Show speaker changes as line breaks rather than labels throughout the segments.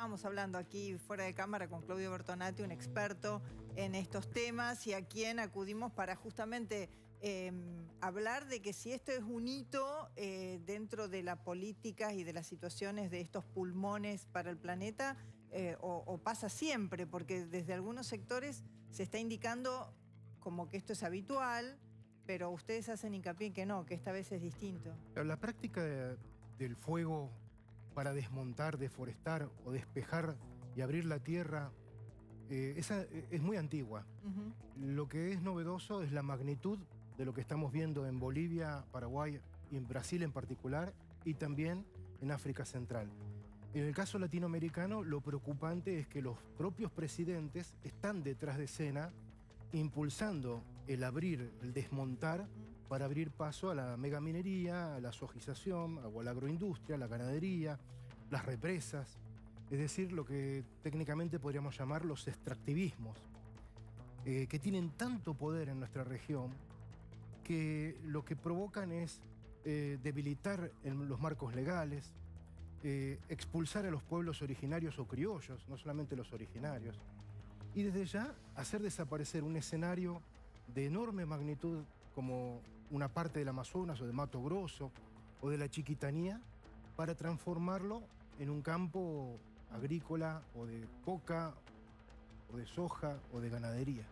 Estamos hablando aquí fuera de cámara con Claudio Bertonati, un experto en estos temas, y a quien acudimos para justamente hablar de que si esto es un hito dentro de las políticas y de las situaciones de estos pulmones para el planeta, o pasa siempre, porque desde algunos sectores se está indicando como que esto es habitual, pero ustedes hacen hincapié en que no, que esta vez es distinto.
La práctica del fuego para desmontar, deforestar o despejar y abrir la tierra, esa es muy antigua. Lo que es novedoso es la magnitud de lo que estamos viendo en Bolivia, Paraguay y en Brasil en particular, y también en África Central. En el caso latinoamericano, lo preocupante es que los propios presidentes están detrás de escena impulsando el abrir, el desmontar, para abrir paso a la megaminería, a la sojización, a la agroindustria, a la ganadería, las represas, es decir, lo que técnicamente podríamos llamar los extractivismos, que tienen tanto poder en nuestra región que lo que provocan es debilitar los marcos legales, expulsar a los pueblos originarios o criollos, no solamente los originarios, y desde ya hacer desaparecer un escenario de enorme magnitud como una parte del Amazonas o de Mato Grosso o de la Chiquitanía, para transformarlo en un campo agrícola o de coca o de soja o de ganadería.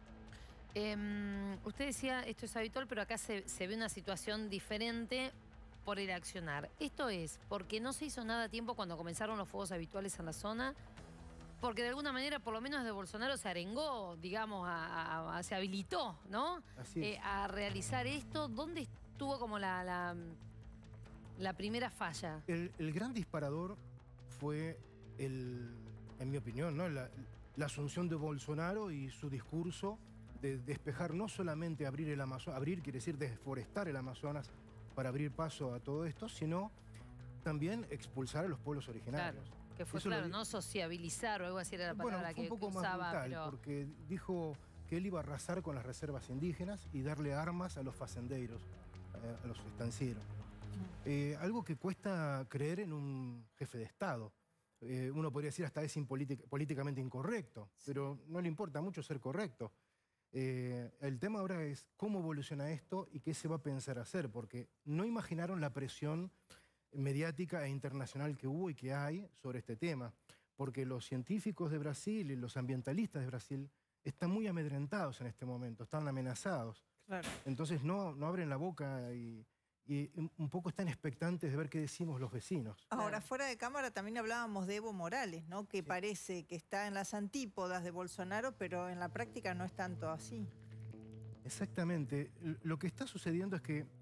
Usted decía, esto es habitual, pero acá se ve una situación diferente por el accionar. Esto es porque no se hizo nada a tiempo cuando comenzaron los fuegos habituales en la zona, porque de alguna manera, por lo menos de Bolsonaro, se arengó, digamos, se habilitó, ¿no?
Así es.
A realizar esto. ¿Dónde estuvo como la primera falla?
El gran disparador fue, en mi opinión, ¿no?, la asunción de Bolsonaro y su discurso de despejar, no solamente abrir el Amazonas, abrir quiere decir deforestar el Amazonas para abrir paso a todo esto, sino también expulsar a los pueblos originarios.
Claro. Que fue,
eso
claro, ¿no? Sociabilizar o algo así era la palabra
fue un poco
que
más
usaba.
brutal,
pero...
porque dijo que él iba a arrasar con las reservas indígenas y darle armas a los fazendeiros, a los estancieros. Algo que cuesta creer en un jefe de Estado. Uno podría decir hasta es políticamente incorrecto, pero no le importa mucho ser correcto. El tema ahora es cómo evoluciona esto y qué se va a pensar hacer, porque no imaginaron la presión mediática e internacional que hubo y que hay sobre este tema, porque los científicos de Brasil y los ambientalistas de Brasil están muy amedrentados en este momento, están amenazados.
Claro.
Entonces no abren la boca y un poco están expectantes de ver qué decimos los vecinos.
Ahora, fuera de cámara también hablábamos de Evo Morales, ¿no? Que sí, parece que está en las antípodas de Bolsonaro, pero en la práctica no es tanto así.
Exactamente. Lo que está sucediendo es que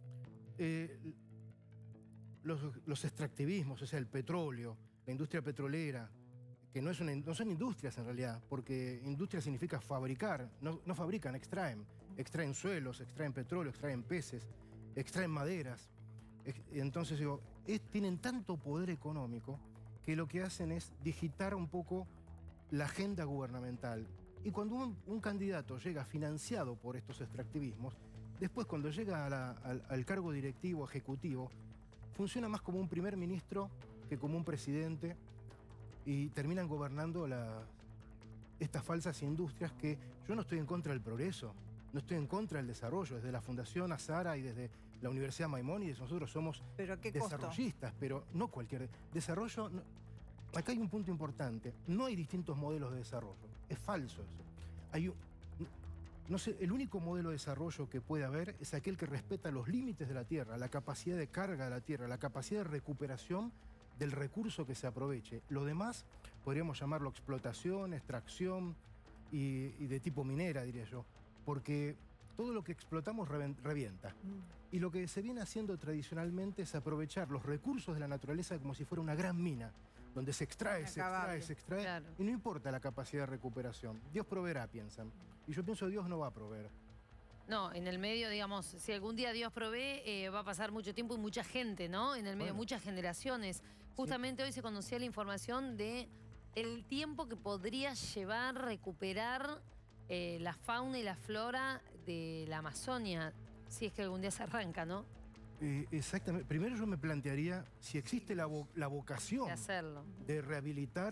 los extractivismos, o sea, el petróleo, la industria petrolera, que no son industrias en realidad, porque industria significa fabricar, no fabrican, extraen suelos, extraen petróleo, extraen peces, extraen maderas. Entonces digo, tienen tanto poder económico que lo que hacen es digitar un poco la agenda gubernamental. Y cuando un candidato llega financiado por estos extractivismos, después cuando llega al cargo directivo, ejecutivo, funciona más como un primer ministro que como un presidente, y terminan gobernando estas falsas industrias que yo no estoy en contra del progreso, no estoy en contra del desarrollo. Desde la Fundación Azara y desde la Universidad Maimónides nosotros somos desarrollistas, pero no cualquier desarrollo. Acá hay un punto importante, no hay distintos modelos de desarrollo, es falso eso. No sé, el único modelo de desarrollo que puede haber es aquel que respeta los límites de la tierra, la capacidad de carga de la tierra, la capacidad de recuperación del recurso que se aproveche. Lo demás podríamos llamarlo explotación, extracción y de tipo minera, diría yo, porque todo lo que explotamos revienta. Y lo que se viene haciendo tradicionalmente es aprovechar los recursos de la naturaleza como si fuera una gran mina, donde se extrae, se extrae, claro, y no importa la capacidad de recuperación. Dios proveerá, piensan. Y yo pienso que Dios no va a proveer.
No, en el medio, digamos, si algún día Dios provee, va a pasar mucho tiempo y mucha gente, ¿no? En el medio, muchas generaciones. Justamente hoy se conocía la información de el tiempo que podría llevar recuperar la fauna y la flora de la Amazonia, si es que algún día se arranca, ¿no?
Exactamente. Primero yo me plantearía si existe la vocación
de hacerlo,
de rehabilitar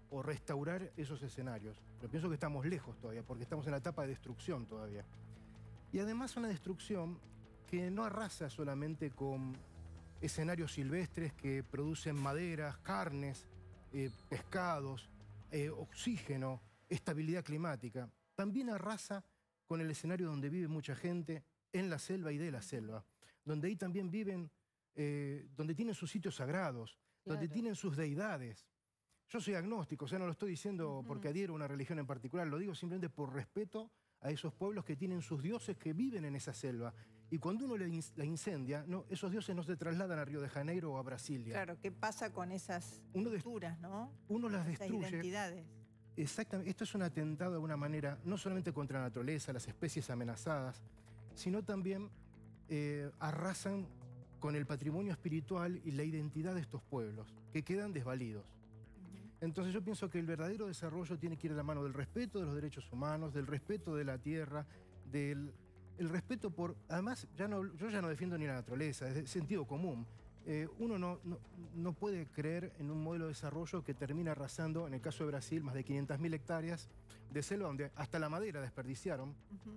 o restaurar esos escenarios. Yo pienso que estamos lejos todavía, porque estamos en la etapa de destrucción todavía. Y además una destrucción que no arrasa solamente con escenarios silvestres que producen maderas, carnes, pescados, oxígeno, estabilidad climática. También arrasa con el escenario donde vive mucha gente, en la selva y de la selva, donde ahí también viven, donde tienen sus sitios sagrados, donde tienen sus deidades. Yo soy agnóstico, o sea, no lo estoy diciendo porque adhiero a una religión en particular, lo digo simplemente por respeto a esos pueblos que tienen sus dioses que viven en esa selva. Y cuando uno la incendia, no, esos dioses no se trasladan a Río de Janeiro o a Brasilia.
Claro, ¿qué pasa con esas culturas, no?
Uno las
esas
destruye.
identidades.
Exactamente. Esto es un atentado de alguna manera, no solamente contra la naturaleza, las especies amenazadas, sino también arrasan con el patrimonio espiritual y la identidad de estos pueblos, que quedan desvalidos. Entonces yo pienso que el verdadero desarrollo tiene que ir a la mano del respeto de los derechos humanos, del respeto de la tierra, del respeto por... Además, yo ya no defiendo ni la naturaleza, es de sentido común. Uno no puede creer en un modelo de desarrollo que termina arrasando, en el caso de Brasil, más de 500.000 hectáreas de selva, donde hasta la madera desperdiciaron.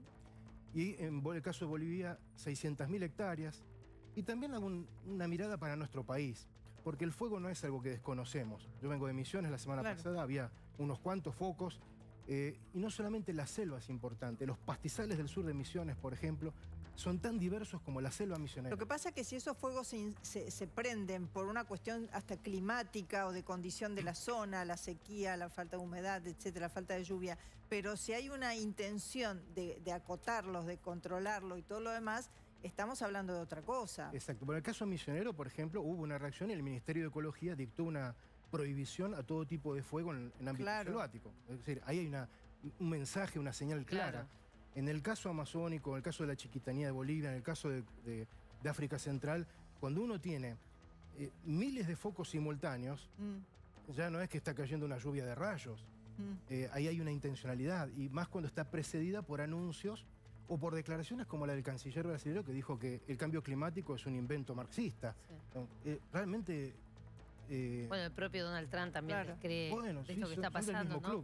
Y en el caso de Bolivia, 600.000 hectáreas. Y también una mirada para nuestro país, porque el fuego no es algo que desconocemos. Yo vengo de Misiones la semana pasada, había unos cuantos focos, y no solamente la selva es importante, los pastizales del sur de Misiones, por ejemplo, son tan diversos como la selva misionera.
Lo que pasa es que si esos fuegos se prenden por una cuestión hasta climática o de condición de la zona, la sequía, la falta de humedad, etcétera, la falta de lluvia, pero si hay una intención de acotarlos, de controlarlo y todo lo demás, estamos hablando de otra cosa.
Exacto. Por el caso misionero, por ejemplo, hubo una reacción y el Ministerio de Ecología dictó una prohibición a todo tipo de fuego en ámbito selvático. Es decir, ahí hay un mensaje, una señal clara. En el caso amazónico, en el caso de la Chiquitanía de Bolivia, en el caso de África Central, cuando uno tiene miles de focos simultáneos, ya no es que está cayendo una lluvia de rayos. Ahí hay una intencionalidad, y más cuando está precedida por anuncios o por declaraciones como la del canciller brasileño, que dijo que el cambio climático es un invento marxista. Realmente...
bueno, el propio Donald Trump también cree de esto que está pasando, ¿no?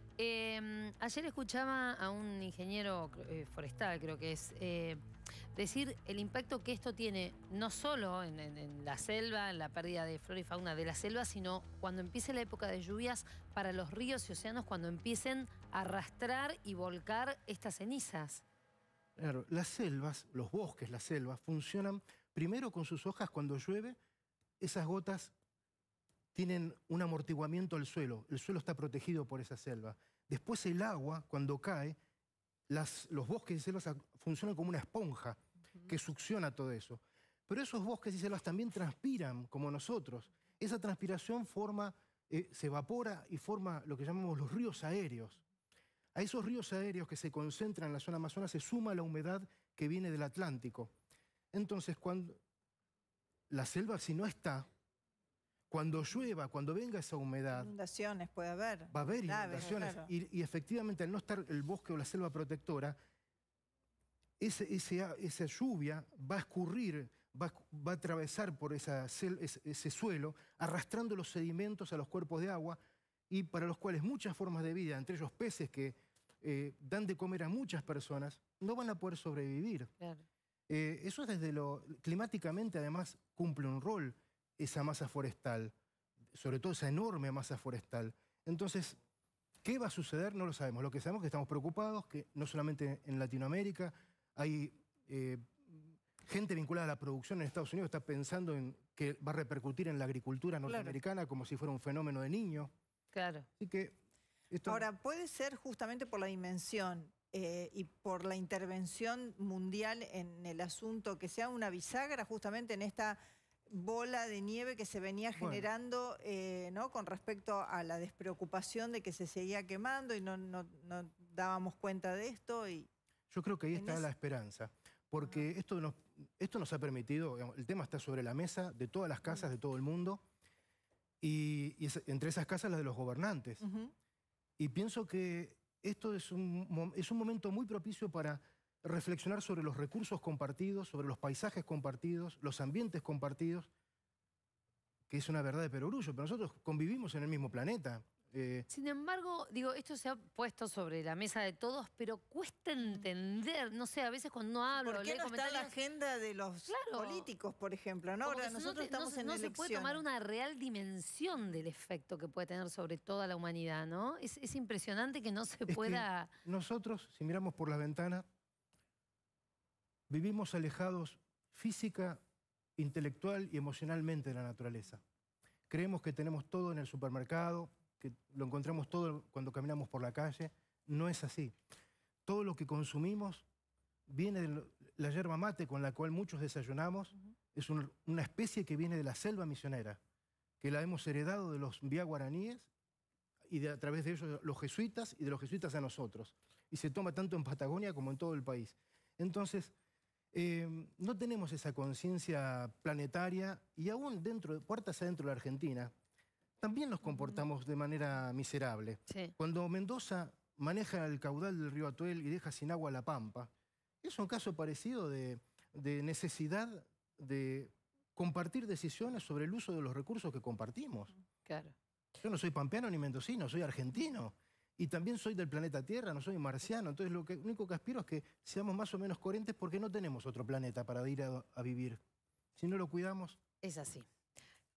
Ayer escuchaba a un ingeniero forestal, creo que es, decir el impacto que esto tiene no solo en la selva, en la pérdida de flora y fauna de la selva, sino cuando empiece la época de lluvias para los ríos y océanos, cuando empiecen a arrastrar y volcar estas cenizas.
Claro, las selvas, los bosques, las selvas, funcionan primero con sus hojas cuando llueve, esas gotas tienen un amortiguamiento al suelo, el suelo está protegido por esa selva. Después el agua, cuando cae, los bosques y selvas funcionan como una esponja que succiona todo eso. Pero esos bosques y selvas también transpiran como nosotros. Esa transpiración se evapora y forma lo que llamamos los ríos aéreos. A esos ríos aéreos que se concentran en la zona amazona se suma la humedad que viene del Atlántico. Entonces, cuando la selva, si no está, cuando llueva, cuando venga esa humedad...
Inundaciones puede haber.
Va a haber inundaciones.
Claro.
Y efectivamente, al no estar el bosque o la selva protectora, esa lluvia va a escurrir, va a atravesar por ese suelo, arrastrando los sedimentos a los cuerpos de agua, y para los cuales muchas formas de vida, entre ellos peces que dan de comer a muchas personas, no van a poder sobrevivir.
Claro.
Eso es climáticamente, además, cumple un rol esa masa forestal, sobre todo esa enorme masa forestal. Entonces, ¿qué va a suceder? No lo sabemos. Lo que sabemos es que estamos preocupados, que no solamente en Latinoamérica hay gente vinculada a la producción en Estados Unidos que está pensando en que va a repercutir en la agricultura norteamericana como si fuera un fenómeno de niño.
Claro.
Así que esto...
Ahora, puede ser justamente por la dimensión y por la intervención mundial en el asunto que sea una bisagra justamente en esta bola de nieve que se venía generando, ¿no? Con respecto a la despreocupación de que se seguía quemando y no dábamos cuenta de esto.
Yo creo que ahí está la esperanza, porque esto nos ha permitido, digamos, el tema está sobre la mesa de todas las casas de todo el mundo, y entre esas casas las de los gobernantes. Y pienso que esto es un momento muy propicio para reflexionar sobre los recursos compartidos, sobre los paisajes compartidos, los ambientes compartidos, que es una verdad de perogrullo, pero nosotros convivimos en el mismo planeta.
Sin embargo, digo, esto se ha puesto sobre la mesa de todos, pero cuesta entender, no sé, a veces cuando uno habla
¿Por
o
qué
lee
no está en la
comentarios,
agenda de los
Claro.
políticos, por ejemplo? ¿No?
como
Ahora
que
nosotros estamos en
no se
elecciones.
puede tomar una real dimensión del efecto que puede tener sobre toda la humanidad, ¿no? Es impresionante que no se
Es
pueda...
que nosotros, si miramos por la ventana, vivimos alejados física, intelectual y emocionalmente de la naturaleza. Creemos que tenemos todo en el supermercado, que lo encontramos todo cuando caminamos por la calle. No es así. Todo lo que consumimos viene de la yerba mate con la cual muchos desayunamos. Es una especie que viene de la selva misionera, que la hemos heredado de los vía guaraníes y a través de ellos los jesuitas y de los jesuitas a nosotros. Y se toma tanto en Patagonia como en todo el país. Entonces, no tenemos esa conciencia planetaria y aún puertas adentro de la Argentina, también nos comportamos de manera miserable.
Sí.
Cuando Mendoza maneja el caudal del río Atuel y deja sin agua La Pampa, es un caso parecido de necesidad de compartir decisiones sobre el uso de los recursos que compartimos.
Claro.
Yo no soy pampeano ni mendocino, soy argentino. Y también soy del planeta Tierra, no soy marciano. Entonces lo único que aspiro es que seamos más o menos coherentes porque no tenemos otro planeta para ir a vivir. Si no lo cuidamos...
Es así.